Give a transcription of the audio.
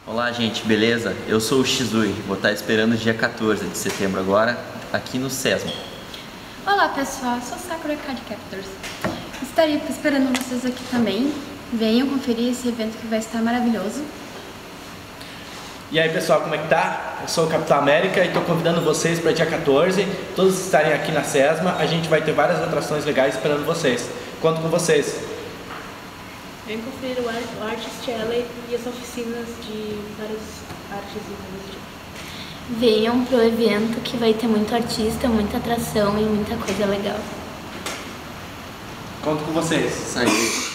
Olá gente, beleza? Eu sou o Shizui, vou estar esperando o dia 14 de setembro agora, aqui no SESMA. Olá pessoal, eu sou Sakura Card Captors. Estarei esperando vocês aqui também. Venham conferir esse evento que vai estar maravilhoso. E aí pessoal, como é que tá? Eu sou o Capitão América e estou convidando vocês para dia 14, todos estarem aqui na SESMA. A gente vai ter várias atrações legais esperando vocês. Conto com vocês. Vem conferir o Artist Alley e as oficinas de várias artes e coisas do tipo. Venham pro evento que vai ter muito artista, muita atração e muita coisa legal. Conto com vocês. Isso aí.